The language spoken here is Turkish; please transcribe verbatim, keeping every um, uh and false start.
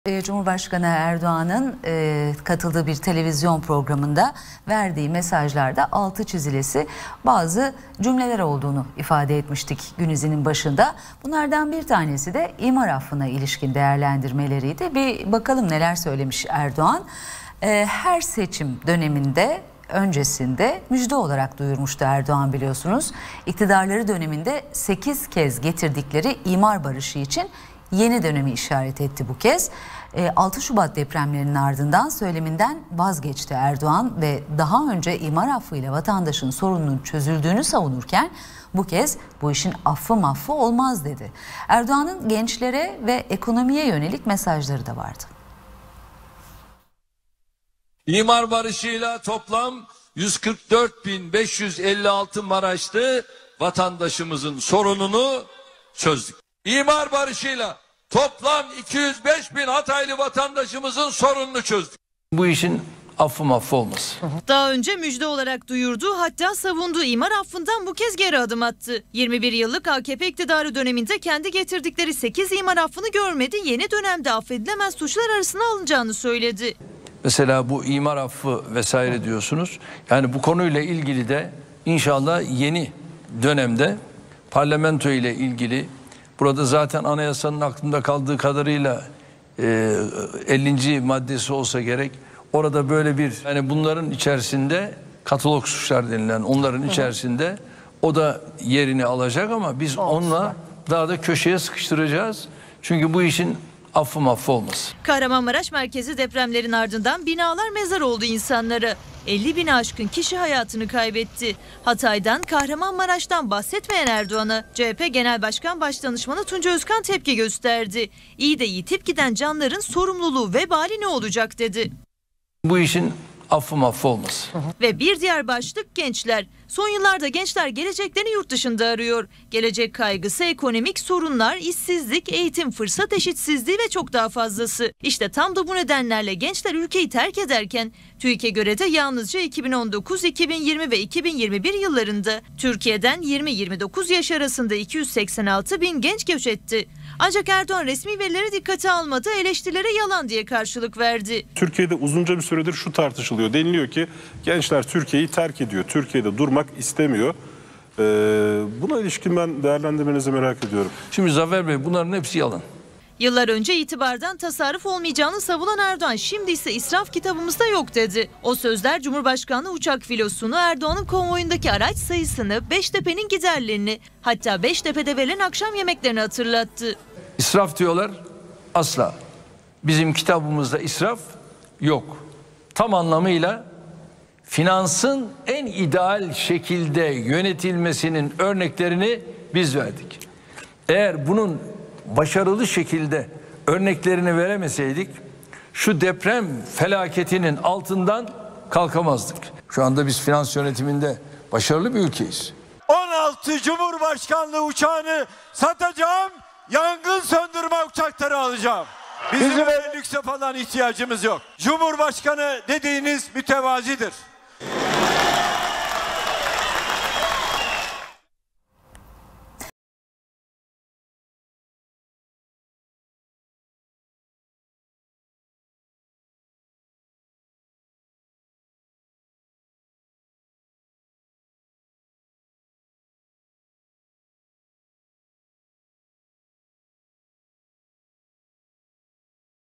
Cumhurbaşkanı Erdoğan'ın e, katıldığı bir televizyon programında verdiği mesajlarda altı çizilesi bazı cümleler olduğunu ifade etmiştik gün izinin başında. Bunlardan bir tanesi de imar affına ilişkin değerlendirmeleriydi. Bir bakalım neler söylemiş Erdoğan. E, her seçim döneminde öncesinde müjde olarak duyurmuştu Erdoğan, biliyorsunuz. İktidarları döneminde sekiz kez getirdikleri imar barışı için yeni dönemi işaret etti bu kez. altı Şubat depremlerinin ardından söyleminden vazgeçti Erdoğan ve daha önce imar affıyla vatandaşın sorununun çözüldüğünü savunurken bu kez bu işin affı maffı olmaz dedi. Erdoğan'ın gençlere ve ekonomiye yönelik mesajları da vardı. İmar barışıyla toplam yüz kırk dört bin beş yüz elli altı Maraşlı vatandaşımızın sorununu çözdük. İmar barışıyla toplam iki yüz beş bin Hataylı vatandaşımızın sorununu çözdük. Bu işin affı maffı olmaz. Daha önce müjde olarak duyurdu, hatta savunduğu imar affından bu kez geri adım attı. yirmi bir yıllık A K P iktidarı döneminde kendi getirdikleri sekiz imar affını görmedi, yeni dönemde affedilemez suçlar arasına alınacağını söyledi. Mesela bu imar affı vesaire diyorsunuz. Yani bu konuyla ilgili de inşallah yeni dönemde parlamento ile ilgili, burada zaten anayasanın aklında kaldığı kadarıyla e, ellinci maddesi olsa gerek. Orada böyle bir, yani bunların içerisinde katalog suçlar denilen onların içerisinde o da yerini alacak ama biz onunla daha da köşeye sıkıştıracağız. Çünkü bu işin affı maffı olmaz. Kahramanmaraş merkezi depremlerin ardından binalar mezar oldu insanlara. elli bini aşkın kişi hayatını kaybetti. Hatay'dan, Kahramanmaraş'tan bahsetmeyen Erdoğan'a C H P Genel Başkan Başdanışmanı Tunca Özkan tepki gösterdi. İyi de yitip giden canların sorumluluğu, vebali ne olacak dedi. Bu işin affı maffı olmaz. Ve bir diğer başlık gençler. Son yıllarda gençler geleceklerini yurt dışında arıyor. Gelecek kaygısı, ekonomik sorunlar, işsizlik, eğitim fırsat eşitsizliği ve çok daha fazlası. İşte tam da bu nedenlerle gençler ülkeyi terk ederken TÜİK'e göre de yalnızca iki bin on dokuz, iki bin yirmi ve iki bin yirmi bir yıllarında Türkiye'den yirmi yirmi dokuz yaş arasında iki yüz seksen altı bin genç göç etti. Ancak Erdoğan resmi verileri dikkate almadı, eleştirilere yalan diye karşılık verdi. Türkiye'de uzunca bir süredir şu tartışılıyor. Deniliyor ki gençler Türkiye'yi terk ediyor. Türkiye'de durmak istemiyor. Ee, buna ilişkin ben değerlendirmenizi merak ediyorum. Şimdi Zafer Bey, bunların hepsi yalan. Yıllar önce itibardan tasarruf olmayacağını savunan Erdoğan şimdi ise israf kitabımızda yok dedi. O sözler Cumhurbaşkanlığı uçak filosunu, Erdoğan'ın konvoyundaki araç sayısını, Beştepe'nin giderlerini, hatta Beştepe'de verilen akşam yemeklerini hatırlattı. İsraf diyorlar, asla. Bizim kitabımızda israf yok. Tam anlamıyla finansın en ideal şekilde yönetilmesinin örneklerini biz verdik. Eğer bunun başarılı şekilde örneklerini veremeseydik şu deprem felaketinin altından kalkamazdık. Şu anda biz finans yönetiminde başarılı bir ülkeyiz. on altı Cumhurbaşkanlığı uçağını satacağım, yangın söndürme uçakları alacağım. Bizim öyle lükse falan ihtiyacımız yok. Cumhurbaşkanı dediğiniz mütevazidir.